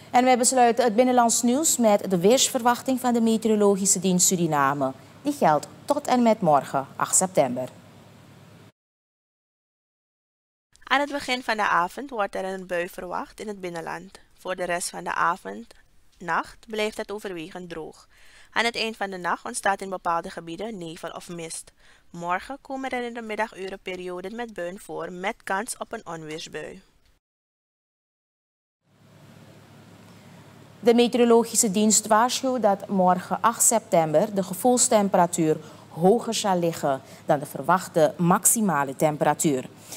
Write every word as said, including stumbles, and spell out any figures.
En wij besluiten het binnenlands nieuws met de weersverwachting van de Meteorologische Dienst Suriname. Die geldt tot en met morgen, acht september. Aan het begin van de avond wordt er een bui verwacht in het binnenland. Voor de rest van de avond, nacht, blijft het overwegend droog. Aan het eind van de nacht ontstaat in bepaalde gebieden nevel of mist. Morgen komen er in de middaguren perioden met buien voor met kans op een onweersbui. De meteorologische dienst waarschuwt dat morgen acht september de gevoelstemperatuur hoger zal liggen dan de verwachte maximale temperatuur.